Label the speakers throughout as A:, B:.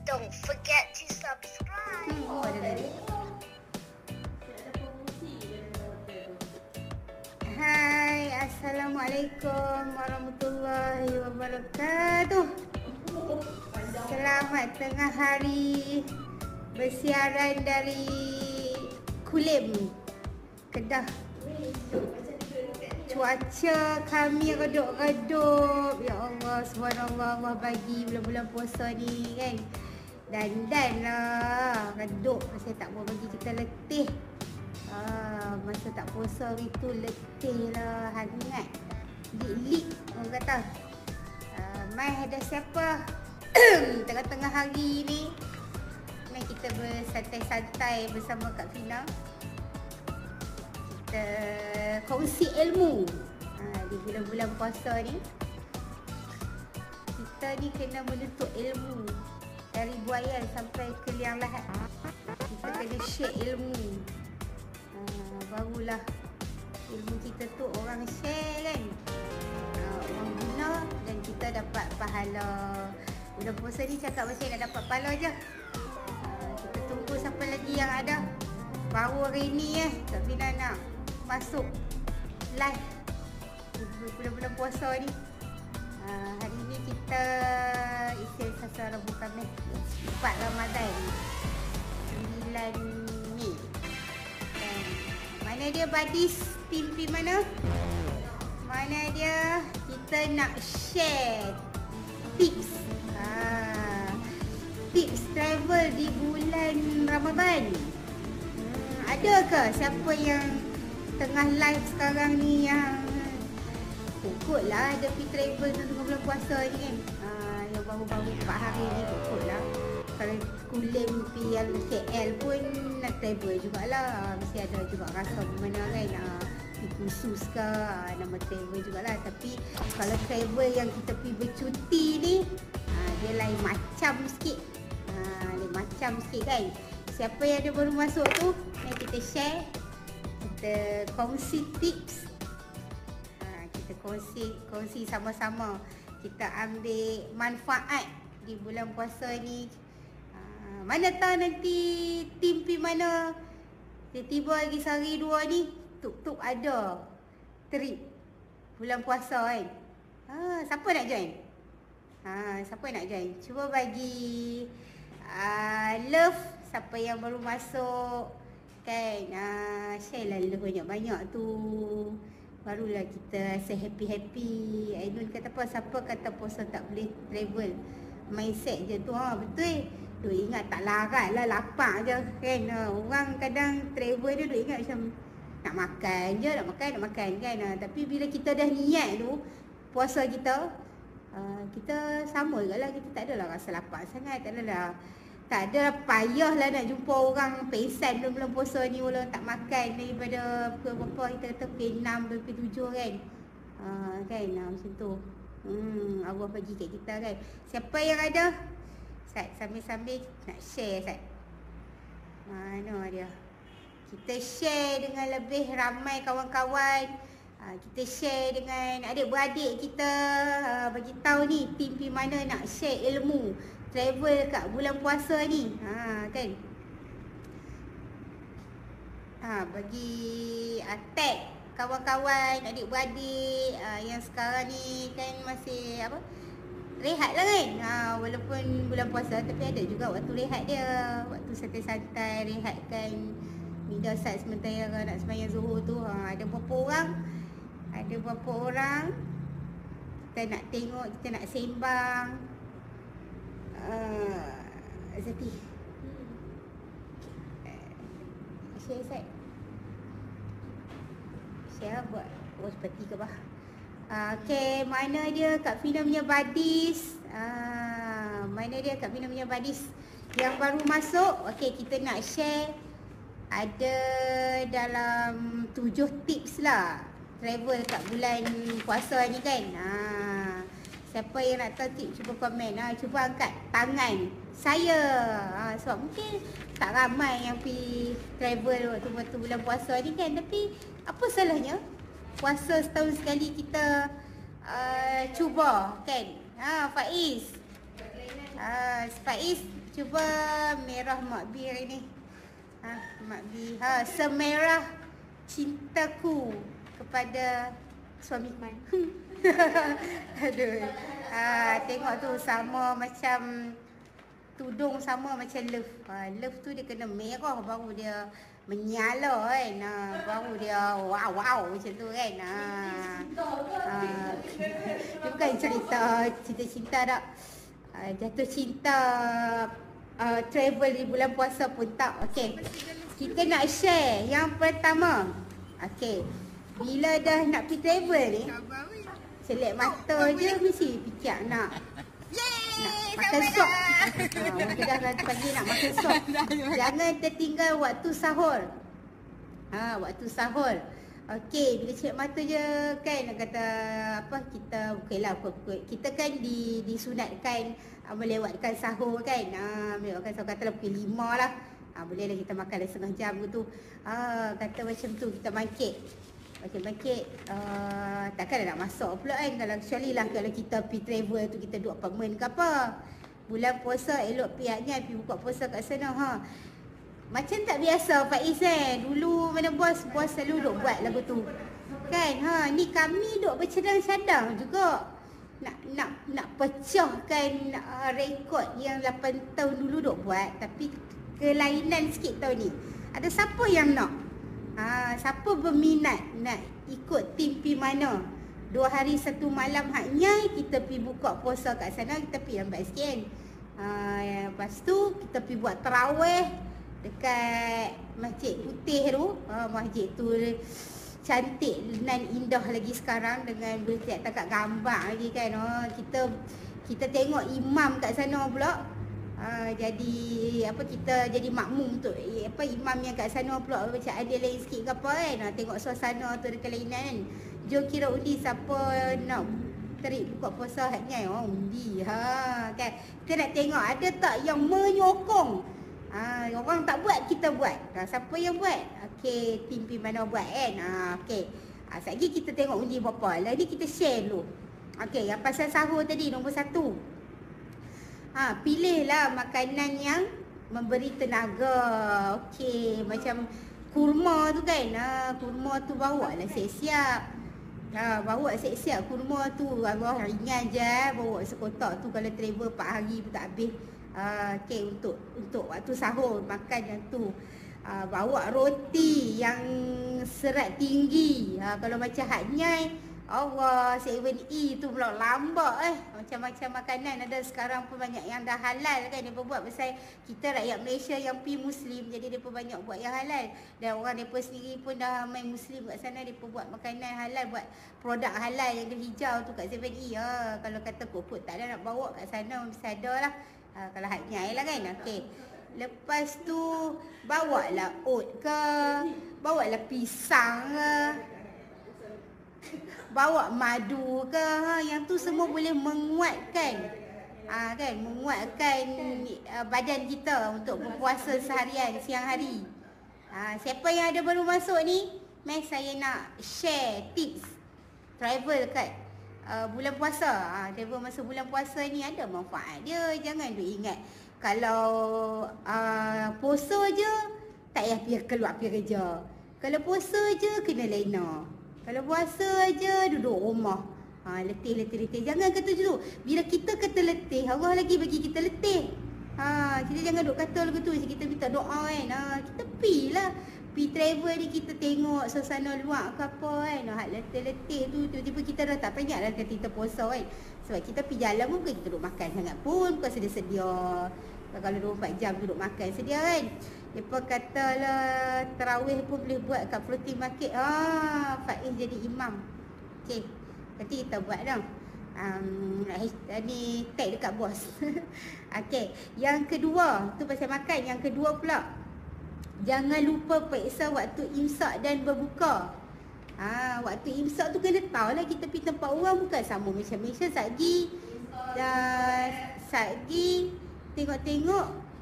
A: Don't forget to subscribe.
B: Oh, ada tadi. Hai, Assalamualaikum warahmatullahi wabarakatuh. Selamat tengah hari, bersiaran dari Kulim, Kedah. Cuaca kami redup-redup. Ya Allah, subhanallah, Allah bagi bulan-bulan puasa ni kan. Dandan lah, redup. Saya tak mau bagi kita letih. Masa tak puasa hari tu letih lah, hangat, lik-lik orang kata. Mai ada siapa tengah-tengah hari ni, mai kita bersantai-santai bersama Kak Fina. Kita kongsi ilmu di bulan-bulan puasa ni. Kita ni kena menuntut ilmu dari buayan sampai ke liang lahat. Kita kena share ilmu. Barulah ilmu kita tu orang share kan, orang guna dan kita dapat pahala. Bulan puasa ni cakap macam nak dapat pahala je. Kita tunggu siapa lagi yang ada. Baru hari ni Kak Fina nak masuk live bulan-bulan puasa ni. Hari ni kita isi sasar Rabu Khamis 4 Ramadan 9 Mei. Mana dia badis tim P mana? Mana dia? Kita nak share tips. Tips travel di bulan Ramadan. Ada ke siapa yang tengah live sekarang ni yang ikutlah ada pergi travel tengah bulan puasa ni kan? Yang baru-baru 4 hari ni ikutlah. Kalau Kulim pergi yang KL pun nak travel jugalah. Mesti ada juga rasa mana kan, pergi khusus ke, nama travel jugalah. Tapi kalau travel yang kita pergi bercuti ni, dia lain macam sikit. Lain macam sikit kan. Siapa yang ada baru masuk tu, mari kita share, kita kongsi tips. Kita kongsi sama-sama. Kita ambil manfaat di bulan puasa ni. Mana tahu nanti tim P mana tiba-tiba lagi sehari dua ni tuk-tuk ada trip bulan puasa kan. Siapa nak join? Siapa nak join? Cuba bagi love siapa yang baru masuk kan. Share lah love banyak-banyak tu. Barulah kita rasa happy-happy. Ainun kata apa? Siapa kata puasa tak boleh travel? Mindset je tu. Betul. Duk ingat tak larat lah, lapar je kan. Orang kadang travel dia duk ingat macam nak makan je, nak makan kan. Tapi bila kita dah niat tu puasa kita, kita sama je lah. Kita tak adalah rasa lapar sangat. Tak adalah payah lah nak jumpa orang pesan bulan puasa ni. Walau tak makan daripada pukul berapa, kita kata pukul 6 pukul 7 kan. Kan macam tu. Allah bagi kat kita kan. Siapa yang ada? Sat, sambil-sambil nak share Sat. Mana dia? Kita share dengan lebih ramai kawan-kawan. Kita share dengan adik-beradik kita. Bagi tahu ni tim P mana nak share ilmu travel kat bulan puasa ni. Kan? Bagi tag kawan-kawan, adik-beradik yang sekarang ni kan masih rehat lah kan. Walaupun bulan puasa tapi ada juga waktu rehat dia. Waktu santai-santai rehatkan minda sat sementara nak sembahyang Zuhur tu. Ada berapa orang kita nak tengok, kita nak sembang. Zati share Sat. Share buat seperti ke bah. Okay, mana dia Kak Fina punya badis? Mana dia Kak Fina punya badis yang baru masuk? Okay, kita nak share. Ada dalam 7 tips lah travel kat bulan puasa ni kan. Siapa yang nak tahu tips, cuba komen. Cuba angkat tangan saya. Sebab mungkin tak ramai yang pergi travel waktu bulan puasa ni kan. Tapi apa salahnya? Puasa setahun sekali kita cuba kan. Faiz, Faiz cuba merah Mak B hari ni. Mak B. Semerah cintaku kepada suami Man. Aduh. Tengok tu sama macam tudung, sama macam love. Love tu dia kena merah baru dia menyala kan. Baru dia wow macam tu kan. Dia bukan cerita cinta tak. Jatuh cinta travel di bulan puasa pun tak. Okey. Kita nak share yang pertama. Okey. Bila dah nak pergi travel ni, selek mata je mesti fikir nak makan sup. Kita dah pagi nak makan sup. Jangan tertinggal waktu sahur. Waktu sahur. Okey, bila celak mata je kan nak kata apa, kita okeylah kita kan disunatkan melewatkan sahur kan. Melewatkan sahur katalah pukul 5 lah. Bolehlah kita makan dalam setengah jam gitu. Kata macam tu kita bangkit. Takkan nak masak pula kan. Kecuali lah kalau kita pergi travel tu, kita duduk apartment ke apa. Bulan puasa elok pihaknya pergi buka puasa kat sana. Macam tak biasa Faiz kan. Dulu mana bos selalu duk buat lagu tu kan. Ni kami duk bercadang-cadang juga nak pecahkan rekod yang 8 tahun dulu duk buat. Tapi kelainan sikit tahun ni. Ada siapa yang nak? Siapa berminat nak ikut tim pi mana? 2 hari 1 malam haknya kita pergi buka puasa kat sana. Kita pergi lambat sikit kan. Lepas tu kita pergi buat tarawih dekat Masjid Putih tu. Masjid tu cantik dan indah lagi sekarang dengan berletak gambar lagi kan. Kita tengok imam kat sana pula. Jadi kita jadi makmum tu imam yang kat sana pula macam ada lain sikit ke apa kan. Tengok suasana tu ada kelainan kan. Jom kira undi siapa nak terik buka puasa haknya. Undi kan. Kita nak tengok ada tak yang menyokong. Orang tak buat, kita buat. Siapa yang buat? Okey, tim mana buat kan. Okey. Sekejap lagi kita tengok undi berapa. Lah ni kita share dulu. Okey, yang pasal sahur tadi nombor 1. Pilihlah makanan yang memberi tenaga. Okey, macam kurma tu kan. Kurma tu bawa lah siap-siap. Bawa siap-siap kurma tu. Ringan je. Bawa sekotak tu kalau travel 4 hari pun tak habis. Okey, untuk waktu sahur makan yang tu. Bawa roti yang serat tinggi. Kalau macam Hatnyai, Allah 7E tu pula lambat macam-macam makanan ada sekarang pun banyak yang dah halal kan. Dia buat pasal kita rakyat Malaysia yang pi Muslim, jadi dia pun banyak buat yang halal. Dan orang mereka sendiri pun dah main Muslim kat sana, dia pun buat makanan halal, buat produk halal yang hijau tu kat 7E. Kalau kata koput tak ada nak bawa kat sana mesti ada lah. Kalau Hatnyai lah kan. Okey. Lepas tu bawalah oat ke, bawalah pisang ke, bawa madu ke. Yang tu semua boleh menguatkan kan, menguatkan badan kita untuk berpuasa seharian siang hari. Siapa yang ada baru masuk ni, saya nak share tips travel kat bulan puasa. Travel masa bulan puasa ni ada manfaat dia. Jangan duk ingat kalau puasa je tak payah pergi keluar pergi kerja. Kalau puasa je kena lena. Kalau puasa je duduk rumah. Letih. Jangan kata tu. Bila kita kata letih, Allah lagi bagi kita letih. Kita jangan duk kata lagu tu. Kita minta doa kan. Kita pergi lah. Pergi travel ni kita tengok suasana luar ke apa kan. Letih tu tiba-tiba kita dah tak penat lah kata kita puasa kan. Sebab kita pergi jalan pun bukan kita duduk makan sangat pun. Bukan sedia-sedia. Kalau 24 jam duduk makan sedia kan. Mereka katalah tarawih pun boleh buat kat floating market. Faiz jadi imam. Okey, nanti kita buat dah. Ni tag dekat bos. Okey, yang kedua tu pasal makan. Yang kedua pula, jangan lupa periksa waktu imsak dan berbuka. Waktu imsak tu kena tahu lah. Kita pergi tempat orang bukan sama macam Malaysia. Satgi tengok-tengok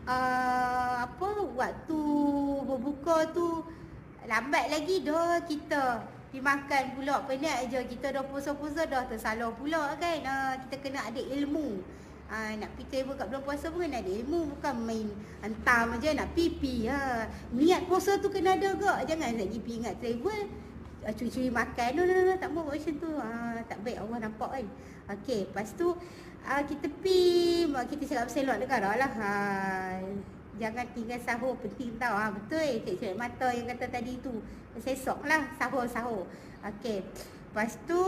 B: waktu berbuka tu lambat lagi dah kita pergi makan pula. Penat je kita dah puasa-puasa dah tersalah pula kan. Kita kena ada ilmu. Nak pergi travel kat bulan puasa pun kena ada ilmu. Bukan main hantam je nak pipi. Niat puasa tu kena ada ke. Jangan nak pergi ingat travel curi-curi makan. No, tak mau macam tu. Tak baik, Allah nampak kan. Okey, lepas tu kita kita cakap pasal luar negara lah. Jangan tinggal sahur, penting tau. Betul cek mata yang kata tadi tu. Esok lah sahur. Okey. Lepas tu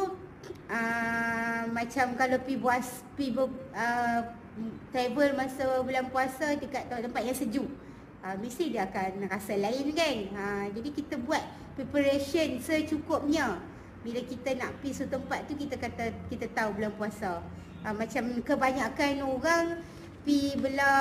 B: macam kalau travel masa bulan puasa dekat tempat yang sejuk, mesti dia akan rasa lain kan. Jadi kita buat preparation secukupnya. Bila kita nak pergi suatu tempat tu, kita tahu bulan puasa. Macam kebanyakan orang pi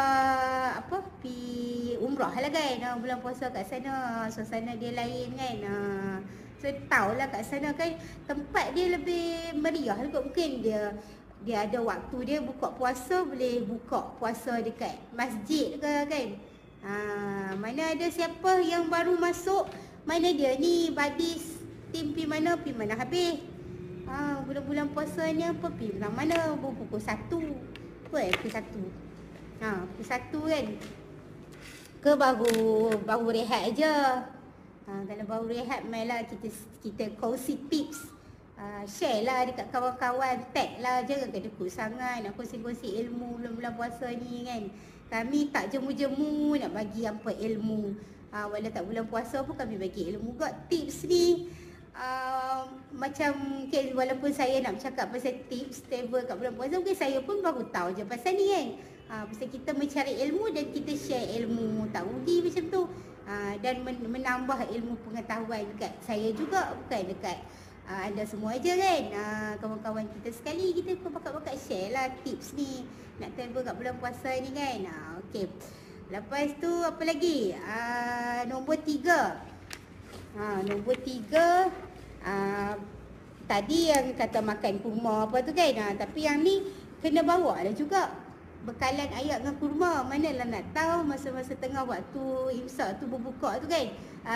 B: umrah lah kan. Bulan puasa kat sana suasana dia lain kan. So tahulah kat sana kan tempat dia lebih meriah juga. Mungkin dia ada waktu dia buka puasa, boleh buka puasa dekat masjid ke kan. Mana ada siapa yang baru masuk, mana dia ni badis tim pi mana habis. Bulan-bulan puasa ni apa pi mana pukul 1. Pukul 1. Pukul 1 kan. Ke baru rehat aja. Kalau baru rehat, mainlah kita kongsi tips. Share lah dekat kawan-kawan. Tag lah, jangan kedekut sangat. Nak kongsi-kongsi ilmu bulan-bulan puasa ni kan. Kami tak jemu-jemu nak bagi apa ilmu. Walau tak bulan puasa pun kami bagi ilmu juga. Tips ni macam okay, walaupun saya nak bercakap pasal tips travel kat bulan puasa, mungkin saya pun baru tahu je pasal ni kan. Pasal kita mencari ilmu dan kita share ilmu. Tak rugi macam tu. Dan menambah ilmu pengetahuan dekat saya juga, bukan dekat anda semua aja kan. Kawan-kawan kita sekali, kita pun bakat-bakat share lah tips ni nak travel kat bulan puasa ni kan. Okey. Lepas tu apa lagi? Nombor 3. Nombor 3 tadi yang kata makan kurma apa tu kan. Tapi yang ni kena bawa lah juga bekalan ayak dengan kurma. Manalah nak tahu masa-masa tengah waktu imsak tu berbuka tu kan.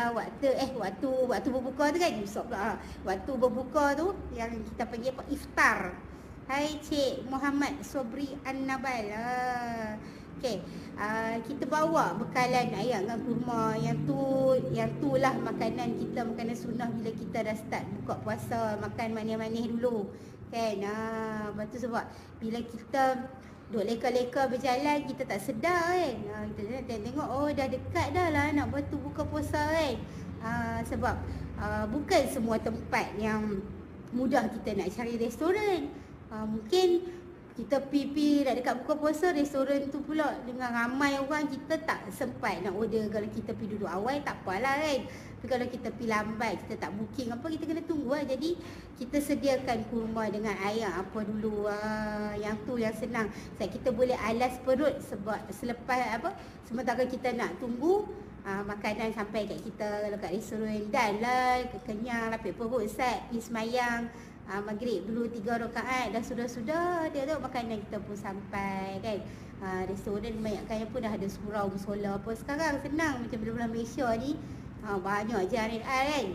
B: Waktu berbuka tu kan, imsak pula. Waktu berbuka tu yang kita panggil apa, iftar. Hai Cik Muhammad Sobri An-Nabal. Okey. Kita bawa bekalan ayak dengan kurma. Yang tu lah makanan kita, makanan sunnah bila kita dah start buka puasa, makan manis-manis dulu kan. Lepas tu sebab bila kita duk leka-leka berjalan, kita tak sedar kan. Kita tengok dah dekat dah lah nak waktu buka puasa kan. Sebab bukan semua tempat yang mudah kita nak cari restoran. Mungkin kita pergi dah dekat buka puasa, restoran tu pula dengan ramai orang, kita tak sempat nak order. Kalau kita pergi duduk awal tak apalah kan. Tapi kalau kita pergi lambat, kita tak booking apa, kita kena tunggu lah. Jadi kita sediakan kurma dengan ayak apa dulu. Yang tu yang senang. Sebab kita boleh alas perut sebab sementara kita nak tunggu makanan sampai kat kita. Kalau kat restoran dan lah kenyang, lapik perut, set pergi semayang maghrib dulu 3 rakaat, dah sudah dia tu makanan kita pun sampai kan. Restoran banyakkannya pun dah ada surau musola apa sekarang, senang macam bulan Malaysia ni. Banyak je kan.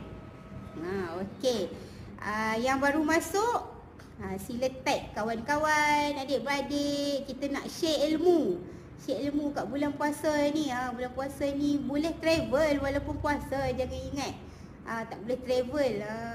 B: Okey. Yang baru masuk, sila tag kawan-kawan, adik-beradik, kita nak share ilmu. Share ilmu kat bulan puasa ni. Bulan puasa ni boleh travel walaupun puasa, jangan ingat tak boleh travel.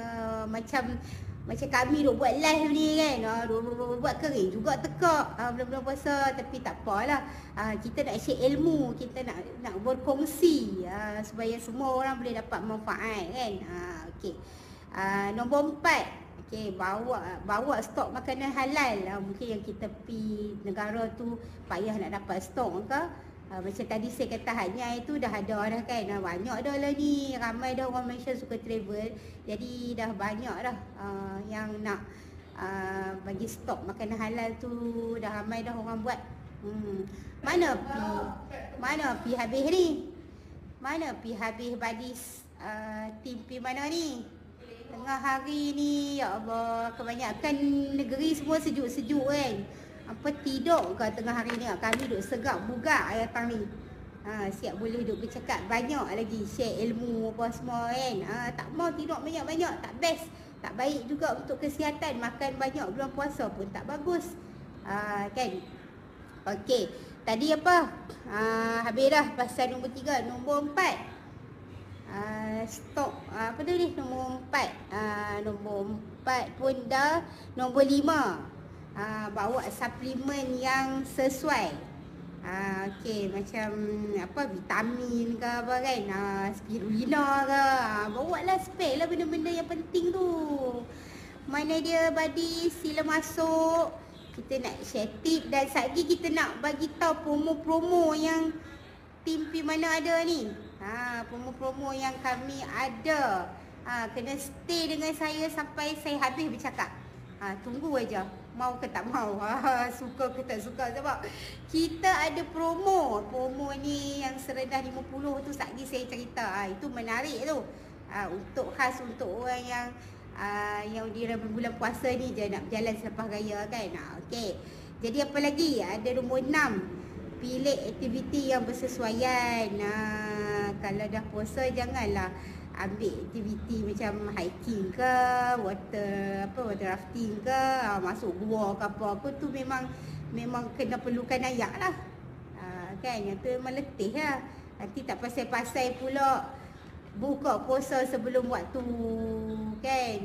B: Macam kami duk buat live ni kan, buat kering juga tekak bulan-bulan puasa. Tapi tak apalah, kita nak share ilmu, kita nak berkongsi supaya semua orang boleh dapat manfaat kan. Okey. Nombor 4, okey, bawa stok makanan halal. Mungkin yang kita pergi negara tu payah nak dapat stok ke. Macam tadi saya kata Hanyai tu dah ada dah kan. Banyak dah lah ni, ramai dah orang Malaysia suka travel. Jadi dah banyak dah yang nak bagi stok makanan halal tu. Dah ramai dah orang buat. Mana pi habis ni? Mana pi habis badis tim pi mana ni? Tengah hari ni, ya Allah, kebanyakan negeri semua sejuk-sejuk kan. Apa tidur ke tengah hari ni? Kami duk segak bugar datang ni. Siap boleh duk bercakap banyak lagi, share ilmu apa semua kan. Tak mau tidur banyak-banyak, tak best. Tak baik juga untuk kesihatan. Makan banyak bulan puasa pun tak bagus. Kan? Okey. Tadi apa? Habis dah pasal nombor 3. Nombor 4. Stok apa tu ni? Nombor 4. Nombor 4 pun dah. Nombor 5. Bawa suplemen yang sesuai. Okey, macam apa, vitamin ke apa kan, spirulina ke, bawa lah, spare lah benda-benda yang penting tu. Mana dia buddy, sila masuk. Kita nak share tip dan lagi kita nak bagi tahu promo-promo yang tim P mana ada ni. Promo-promo yang kami ada. Kena stay dengan saya sampai saya habis bercakap. Tunggu aja. Mau ke tak mau, suka ke tak suka. Sebab kita ada promo. Promo ni yang serendah 50 tu lagi saya cerita. Itu menarik tu. Untuk khas untuk orang yang di bulan puasa ni je nak berjalan selepas raya kan. Okey. Jadi apa lagi? Ada nombor 6. Pilih aktiviti yang bersesuaian. Kalau dah puasa janganlah ambil aktiviti macam hiking ke, water rafting ke, masuk gua ke apa tu memang kena perlukan ayak lah. Kan, yang tu memang letih lah. Nanti tak pasal-pasal pula buka puasa sebelum waktu kan.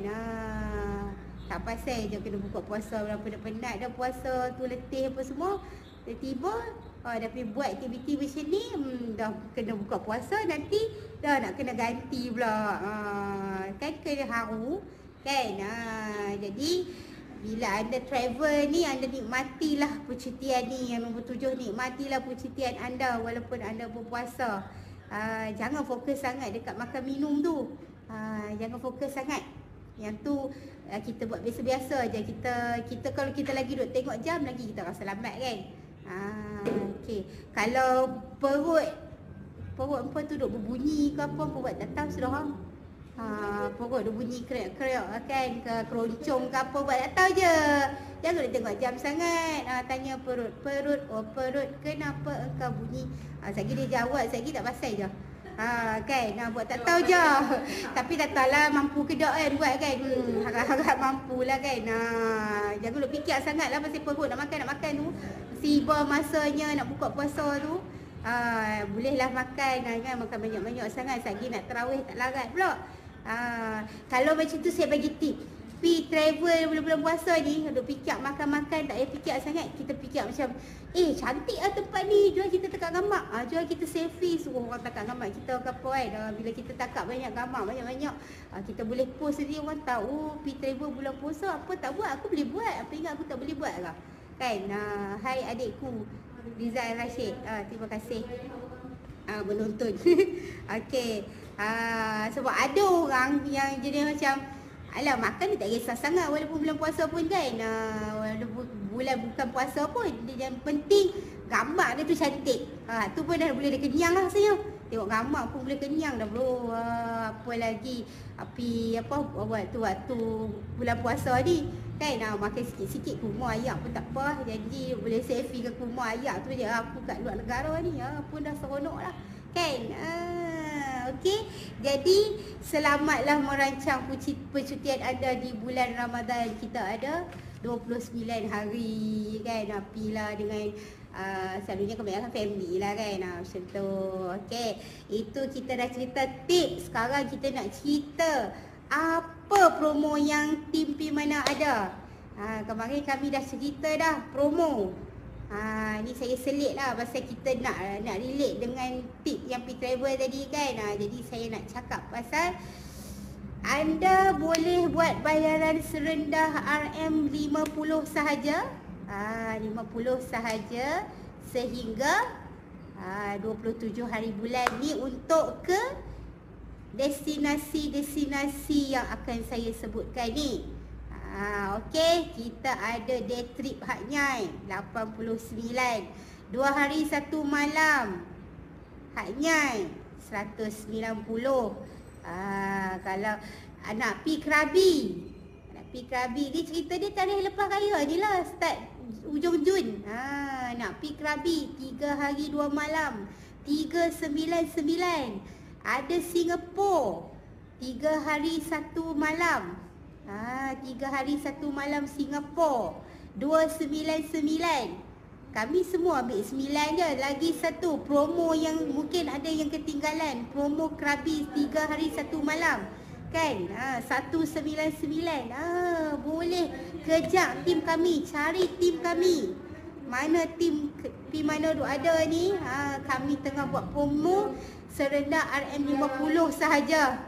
B: Tak pasal je kena buka puasa penat-penat dah puasa tu, letih apa semua. Tiba-tiba dah pergi buat aktiviti macam ni, dah kena buka puasa, nanti dah nak kena ganti pula. Kan kena haru kan. Jadi bila anda travel ni, anda nikmatilah percutian ni. Yang nombor 7, nikmatilah percutian anda walaupun anda berpuasa. Jangan fokus sangat dekat makan minum tu. Jangan fokus sangat. Yang tu kita buat biasa-biasa je. Kita kalau kita lagi duduk tengok jam lagi, kita rasa lambat kan. Okey. Kalau perut apa tu duk berbunyi ke apa buat tak tahu sudah. Perut duk bunyi kreak-kreak kan, ke keroncong ke apa buat tak tahu je. Jangan duk tengok jam sangat. Tanya perut, perut kenapa engkau bunyi? Sekali dia jawab, sekali tak pasal je. Kan, buat tak tahu je. Tapi tak tahulah mampu ke tak kan buat kan. Harap-harap mampulah kan. Jangan duk fikir sangat lah pasal perut nak makan tu. Tiba masanya nak buka puasa tu, bolehlah makan kan, makan banyak-banyak sangat. Lagi nak tarawih tak larat pula. Kalau macam tu saya bagi tip. Pi travel bulan-bulan puasa ni, duk fikir makan-makan tak payah fikir sangat. Kita fikir macam cantik lah tempat ni, jual kita tekak gambar. Jual kita selfie, suruh orang tekak gambar kita ke apa kan. Bila kita tekak banyak gambar, banyak-banyak, kita boleh post sendiri, orang tahu pi travel bulan puasa. Apa tak buat, aku boleh buat. Apa ingat aku tak boleh buat ke? Kan. Hai adikku Rizal Rashid, terima kasih menonton. Okey. Sebab ada orang yang jadi macam, alah makan dia tak kisah sangat walaupun bulan puasa pun kan. Walaupun bulan bukan puasa pun, dia yang penting gambar dia tu cantik. Tu pun dah boleh dia kenyang lah rasanya. Tengok gambar pun boleh kenyang dah bro. Apa lagi waktu bulan puasa ni kan, makan sikit-sikit kurma ayak pun tak apa. Jadi boleh selfie ke kurma ayak tu je. Aku kat luar negara ni pun dah seronok lah kan. Okey. Jadi selamatlah merancang percutian anda di bulan Ramadan. Kita ada 29 hari kan. Apilah dengan selalunya kebanyakan family lah kan. Macam tu. Okey. Itu kita dah cerita tips. Sekarang kita nak cerita apa promo yang tim P mana ada. Kemarin kami dah cerita dah promo. Ni saya selit lah pasal kita nak relate dengan tip yang P travel tadi kan. Jadi saya nak cakap pasal anda boleh buat bayaran serendah RM50 sahaja. 50 sahaja sehingga 27 hari bulan ni untuk ke destinasi-destinasi yang akan saya sebutkan ni. Okey, kita ada day trip Hak Nyai 89, 2 hari 1 malam Hak Nyai 190. Kalau nak pi Krabi, ni cerita dia tarikh lepas raya ni lah, start ujung Jun. Nak pi Krabi 3 hari 2 malam 399. Ada Singapura 3 hari 1 malam. 3 hari 1 malam Singapura 299. Kami semua ambil 9 je. Lagi satu promo yang mungkin ada yang ketinggalan. Promo Krabi 3 hari 1 malam. Kan? 199. Boleh kejap tim kami. Cari tim kami. Mana tim mana ada ni? Kami tengah buat promo serendah RM50 sahaja.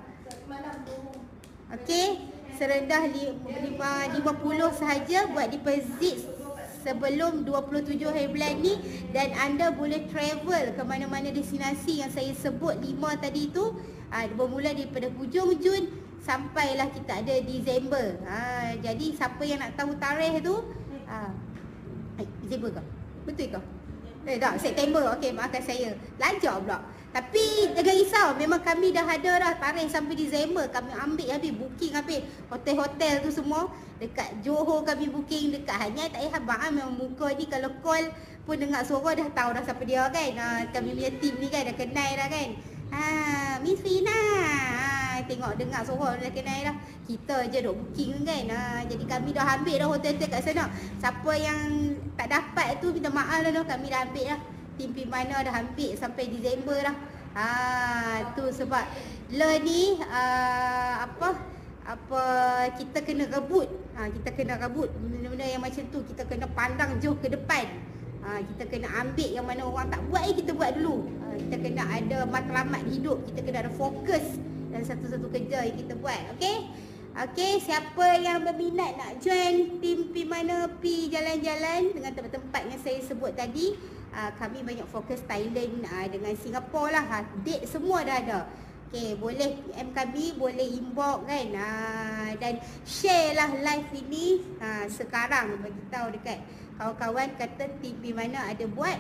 B: Okey, serendah 50 sahaja buat deposit sebelum 27 hari bulan ni, dan anda boleh travel ke mana-mana destinasi yang saya sebut 5 tadi tu. Bermula daripada hujung Jun sampailah kita ada Disember. Jadi siapa yang nak tahu tarikh tu, Disember ke? Betul ke? Tak, September. Okey, maafkan saya. Lancar pula. Tapi jangan risau, memang kami dah ada dah tarikh sampai Disember. Kami ambil habis, booking habis. Hotel-hotel tu semua. Dekat Johor kami booking, dekat Hanyai tak payah abang. Memang muka ni kalau call pun dengar suara dah tahu dah siapa dia kan. Kami punya team ni kan dah kenal dah kan. Miss Fina. Tengok dengar suara dah kenal dah. Kita je duk booking kan. Jadi kami dah ambil dah hotel-hotel kat sana. Siapa yang tak dapat tu minta maaf dah. Kami dah ambil dah. Tim Pimana dah ambil sampai Disember dah. Tu sebab le ni kita kena rebut. Kita kena rebut benda-benda yang macam tu. Kita kena pandang jauh ke depan. Kita kena ambil yang mana orang tak buat, kita buat dulu. Kita kena ada matlamat hidup. Kita kena ada fokus dalam satu-satu kerja yang kita buat. Okey, siapa yang berminat nak join tim Pimana pi jalan-jalan dengan tempat-tempat yang saya sebut tadi, kami banyak fokus Thailand dengan Singapura lah. Date semua dah ada. Okey, boleh PM kami, boleh inbox kan. Dan share lah live ini sekarang, bagi tahu dekat kawan-kawan kata tim Pimana ada buat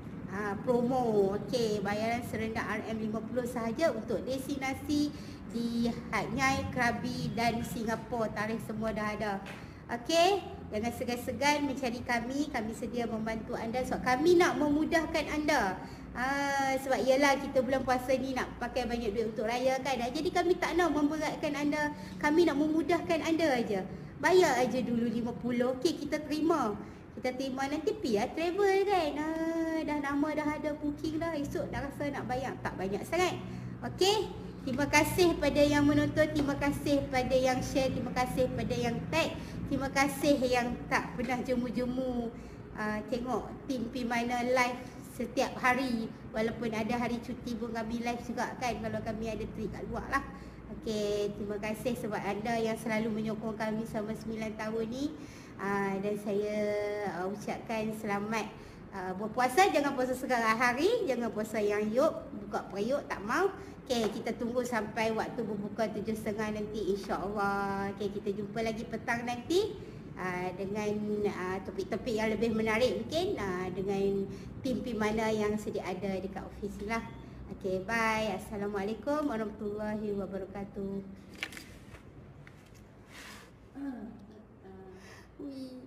B: promo. Okey, bayaran serendah RM50 sahaja untuk destinasi di Hanyai, Krabi dan Singapura. Tarikh semua dah ada. Okey, jangan segan-segan mencari kami. Kami sedia membantu anda sebab kami nak memudahkan anda. Sebab ialah kita bulan puasa ni nak pakai banyak duit untuk raya kan. Jadi kami tak nak memberatkan anda. Kami nak memudahkan anda aja. Bayar aja dulu 50. Okey, kita terima. Kita terima nanti travel kan. Dah nama dah ada booking dah. Esok dah rasa nak bayar tak banyak sangat. Okey. Terima kasih pada yang menonton, terima kasih pada yang share, terima kasih pada yang tag, terima kasih yang tak pernah jemu-jemu tengok tim Pimana live setiap hari. Walaupun ada hari cuti pun kami live juga kan, kalau kami ada trip kat luar lah. Okey, terima kasih sebab anda yang selalu menyokong kami selama 9 tahun ni. Dan saya ucapkan selamat berpuasa. Jangan puasa sekarang hari, jangan puasa yang yuk, buka periuk tak mau. Okey, kita tunggu sampai waktu berbuka 7.30 nanti insya-Allah. Okey, kita jumpa lagi petang nanti dengan topik-topik yang lebih menarik mungkin dengan tim Pimana yang sedia ada dekat ofis lah. Okey, bye. Assalamualaikum warahmatullahi wabarakatuh.